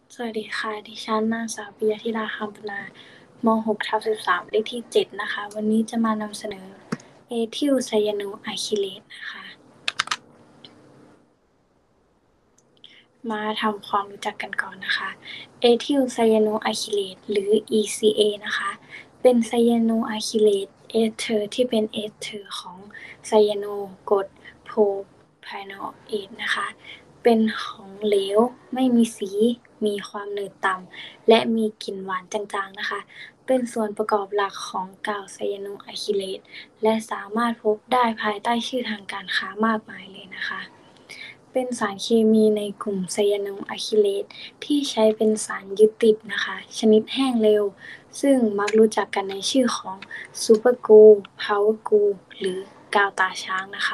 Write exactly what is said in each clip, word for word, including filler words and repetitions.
สวัสดีค่ะ ดิฉันนางสาว ปิยธิดา คำปนา ม. หก ทับ สิบสาม เลขที่ เจ็ด นะคะ วันนี้จะมานำเสนอ เอทิลไซยานูอะคริเลต นะคะ มาทำความรู้จักกันก่อนนะคะ เอทิลไซยานูอะคริเลต หรือ อี ซี เอ นะคะ เป็นไซยานูอะคริเลตเอสเทอร์ที่เป็นเอสเทอร์ของไซยานูกรดโพรไพโนเอทนะคะ เป็นของเหลว ไม่มีสี มีความหนืดต่ำ และมีกลิ่นหวานจางๆ นะคะ เป็นส่วนประกอบหลักของกาวไซยานูอะคริเลต และสามารถพบได้ภายใต้ชื่อทางการค้ามากมายเลยนะคะ เป็นสารเคมีในกลุ่มไซยานูอะคริเลตที่ใช้เป็นสารยึดติดนะคะ ชนิดแห้งเร็ว ซึ่งมักรู้จักกันในชื่อของซูเปอร์กลู พาวเวอร์กลู หรือกาวตาช้างนะคะ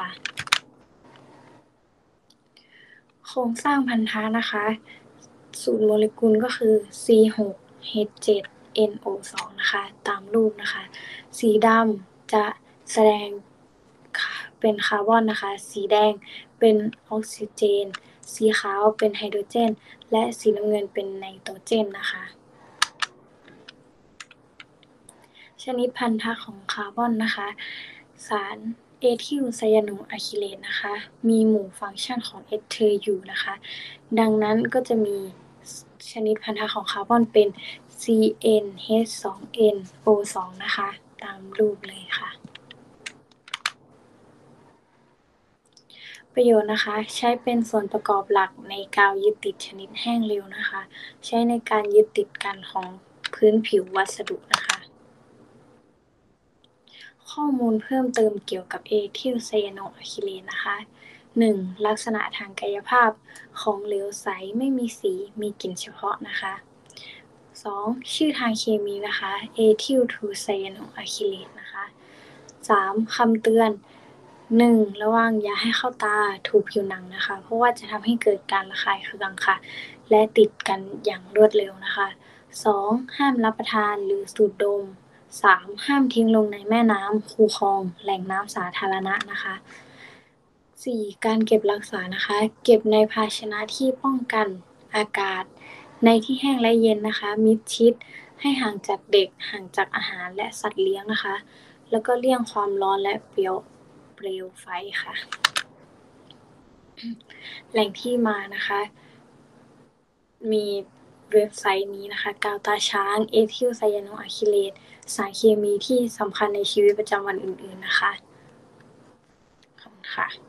โครงสร้างพันธะนะคะ สูตรโมเลกุลก็คือ ซี หก เอช เจ็ด เอ็น โอ สอง นะคะ ตามรูปนะคะ สีดำจะแสดงเป็นคาร์บอนนะคะ สีแดงเป็นออกซิเจน สีขาวเป็นไฮโดรเจน และสีน้ำเงินเป็นไนโตรเจนนะคะ ชนิดพันธะของคาร์บอนนะคะ สารเอทิลไซยานูอะคริเลตนะคะ มีหมู่ฟังก์ชันของเอสเทอร์อยู่นะคะ ดังนั้นก็จะมีชนิดพันธะของคาร์บอนเป็น ซี เอ็น เอช สอง เอ็น โอ สอง นะคะ ตามรูปเลยค่ะ ประโยชน์นะคะ ใช้เป็นส่วนประกอบหลักในกาวยึดติดชนิดแห้งเร็วนะคะ ใช้ในการยึดติดกันของพื้นผิววัสดุนะคะ ข้อมูลเพิ่มเติมเกี่ยวกับเอทิลไซยานูอะคริเลตนะคะ หนึ่ง ลักษณะทางกายภาพของเหลวใส ไม่มีสี มีกลิ่นเฉพาะนะคะ สอง ชื่อทางเคมีนะคะ เอทิล ทู ไซยานูอะคริเลต นะคะ สาม คำเตือน หนึ่ง ระวังอย่าให้เข้าตา ถูผิวหนังนะคะ เพราะว่าจะทำให้เกิดการระคายเคืองค่ะ และติดกันอย่างรวดเร็วนะคะ สอง ห้ามรับประทานหรือสูดดม สาม ห้ามทิ้งลงในแม่น้ำ คูคลอง แหล่งน้ำสาธารณะนะคะ สี่ การเก็บรักษานะคะ เก็บในภาชนะที่ป้องกันอากาศ ในที่แห้งและเย็นนะคะ มิดชิด ให้ห่างจากเด็ก ห่างจากอาหารและสัตว์เลี้ยงนะคะ แล้วก็เลี่ยงความร้อนและเปลว เปลวไฟค่ะ แหล่งที่มานะคะ มีเว็บไซต์นี้นะคะ กาวตาช้าง เอทิลไซยานูอะคริเลต สารเคมีที่สำคัญในชีวิตประจำวันอื่นๆนะคะ ขอบคุณค่ะ